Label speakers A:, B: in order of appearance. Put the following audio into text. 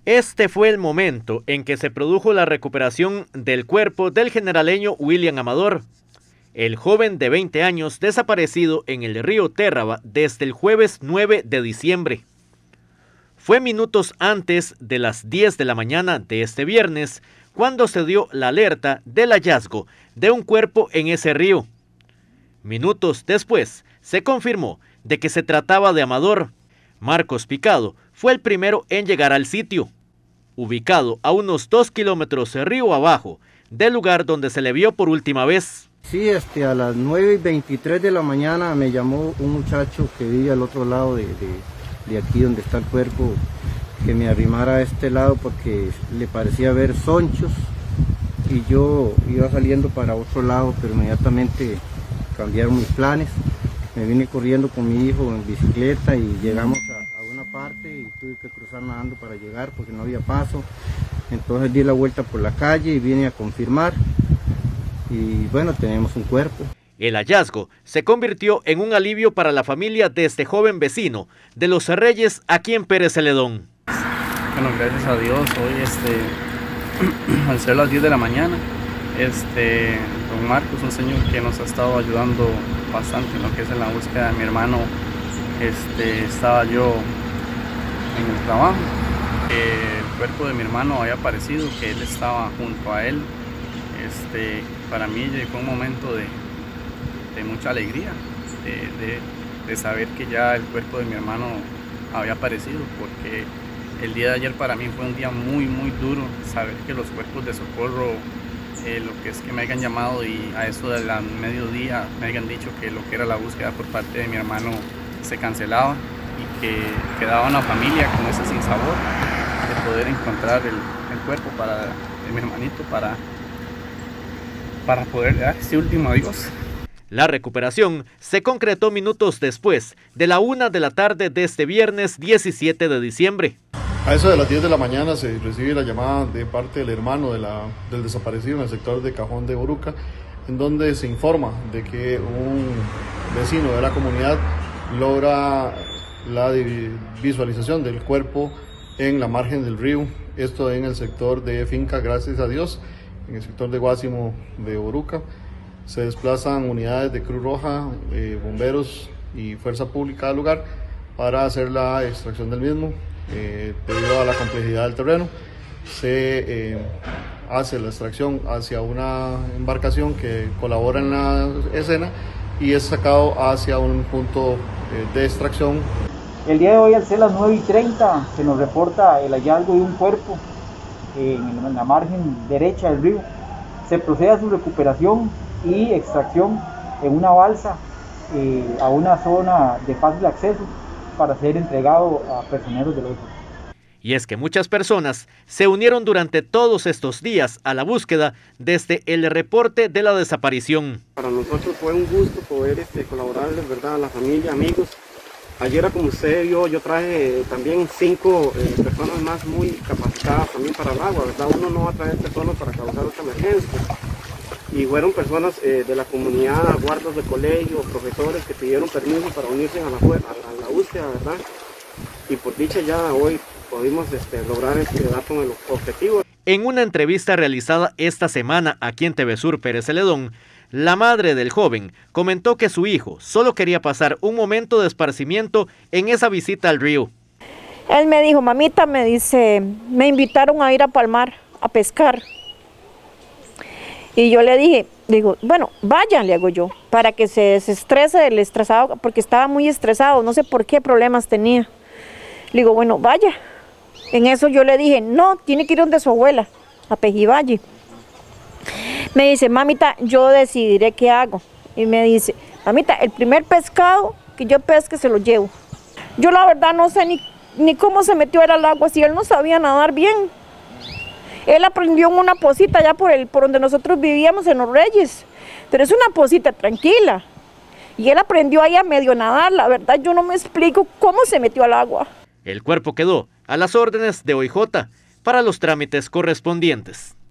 A: Este fue el momento en que se produjo la recuperación del cuerpo del generaleño William Amador, el joven de 20 años desaparecido en el río Térraba desde el jueves 9 de diciembre. Fue minutos antes de las 10 de la mañana de este viernes cuando se dio la alerta del hallazgo de un cuerpo en ese río. Minutos después se confirmó de que se trataba de Amador. Marcos Picado fue el primero en llegar al sitio, ubicado a unos 2 kilómetros río abajo del lugar donde se le vio por última vez.
B: Sí, a las 9:23 de la mañana me llamó un muchacho que vive al otro lado de aquí donde está el cuerpo, que me arrimara a este lado porque le parecía ver sonchos, y yo iba saliendo para otro lado, pero inmediatamente cambiaron mis planes. Me vine corriendo con mi hijo en bicicleta y llegamos a una parte y tuve que cruzar nadando para llegar porque no había paso. Entonces di la vuelta por la calle y vine a confirmar y bueno, tenemos un cuerpo.
A: El hallazgo se convirtió en un alivio para la familia de este joven vecino de Los Reyes aquí en Pérez Celedón.
C: Bueno, gracias a Dios, hoy al ser las 10 de la mañana, don Marcos, un señor que nos ha estado ayudando bastante en lo que es en la búsqueda de mi hermano, estaba yo en el trabajo. El cuerpo de mi hermano había aparecido, que él estaba junto a él. Para mí llegó un momento de mucha alegría, de saber que ya el cuerpo de mi hermano había aparecido, porque el día de ayer para mí fue un día muy duro, saber que los cuerpos de socorro, lo que es que me hayan llamado y a eso de la mediodía me hayan dicho que lo que era la búsqueda por parte de mi hermano se cancelaba y que quedaba una familia con ese sinsabor de poder encontrar el cuerpo de mi hermanito para poder dar ese último adiós.
A: La recuperación se concretó minutos después de la 1 de la tarde de este viernes 17 de diciembre.
D: A eso de las 10 de la mañana se recibe la llamada de parte del hermano del desaparecido en el sector de Cajón de Oruca, en donde se informa de que un vecino de la comunidad logra la visualización del cuerpo en la margen del río, esto en el sector de Finca Gracias a Dios, en el sector de Guásimo de Oruca. Se desplazan unidades de Cruz Roja, bomberos y fuerza pública al lugar para hacer la extracción del mismo. Debido a la complejidad del terreno, se hace la extracción hacia una embarcación que colabora en la escena y es sacado hacia un punto de extracción.
E: El día de hoy, al ser las 9:30, se nos reporta el hallazgo de un cuerpo en la margen derecha del río. Se procede a su recuperación y extracción en una balsa a una zona de fácil acceso para ser entregado a personeros del OSO.
A: Y es que muchas personas se unieron durante todos estos días a la búsqueda desde el reporte de la desaparición.
F: Para nosotros fue un gusto poder colaborarles, ¿verdad?, a la familia, amigos. Ayer, como usted vio, yo traje también 5 personas más muy capacitadas también para el agua, ¿verdad? Uno no va a traer personas para causar otra emergencia. Y fueron personas de la comunidad, guardas de colegio, profesores que pidieron permiso para unirse a la búsqueda, ¿verdad? Y por dicha ya hoy pudimos lograr dar con el objetivo.
A: En una entrevista realizada esta semana aquí en TV Sur Pérez Celedón, la madre del joven comentó que su hijo solo quería pasar un momento de esparcimiento en esa visita al río.
G: Él me dijo, mamita, me dice, me invitaron a ir a Palmar a pescar. Y yo le dije, digo, bueno, vayan, le hago yo, para que se desestrese el estresado, porque estaba muy estresado, no sé por qué problemas tenía. Le digo, bueno, vaya. En eso yo le dije, no, tiene que ir donde su abuela, a Pejivalle. Me dice, mamita, yo decidiré qué hago. Y me dice, mamita, el primer pescado que yo pesque se lo llevo. Yo la verdad no sé ni cómo se metió al agua, si él no sabía nadar bien. Él aprendió en una pocita allá por donde nosotros vivíamos en Los Reyes, pero es una pocita tranquila. Y él aprendió ahí a medio nadar, la verdad yo no me explico cómo se metió al agua.
A: El cuerpo quedó a las órdenes de OIJ para los trámites correspondientes.